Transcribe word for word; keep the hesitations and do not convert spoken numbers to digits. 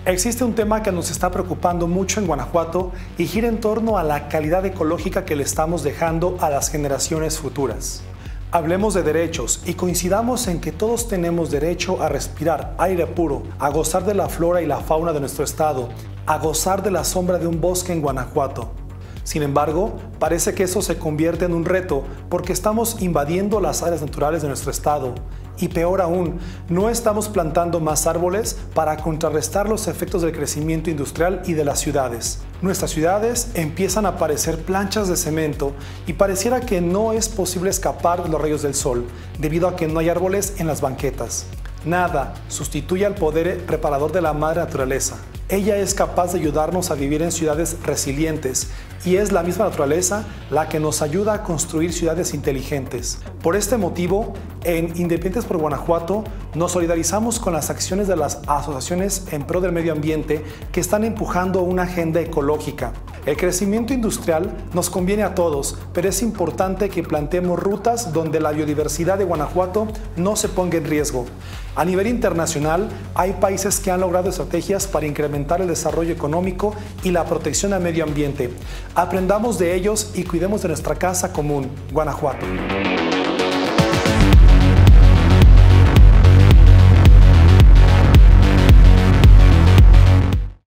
Existe un tema que nos está preocupando mucho en Guanajuato y gira en torno a la calidad ecológica que le estamos dejando a las generaciones futuras. Hablemos de derechos y coincidamos en que todos tenemos derecho a respirar aire puro, a gozar de la flora y la fauna de nuestro estado, a gozar de la sombra de un bosque en Guanajuato. Sin embargo, parece que eso se convierte en un reto porque estamos invadiendo las áreas naturales de nuestro estado. Y peor aún, no estamos plantando más árboles para contrarrestar los efectos del crecimiento industrial y de las ciudades. Nuestras ciudades empiezan a parecer planchas de cemento y pareciera que no es posible escapar de los rayos del sol, debido a que no hay árboles en las banquetas. Nada sustituye al poder reparador de la madre naturaleza. Ella es capaz de ayudarnos a vivir en ciudades resilientes y es la misma naturaleza la que nos ayuda a construir ciudades inteligentes. Por este motivo, en Independientes por Guanajuato nos solidarizamos con las acciones de las asociaciones en pro del medio ambiente que están empujando una agenda ecológica. El crecimiento industrial nos conviene a todos, pero es importante que planteemos rutas donde la biodiversidad de Guanajuato no se ponga en riesgo. A nivel internacional, hay países que han logrado estrategias para incrementar el desarrollo económico y la protección al medio ambiente. Aprendamos de ellos y cuidemos de nuestra casa común, Guanajuato.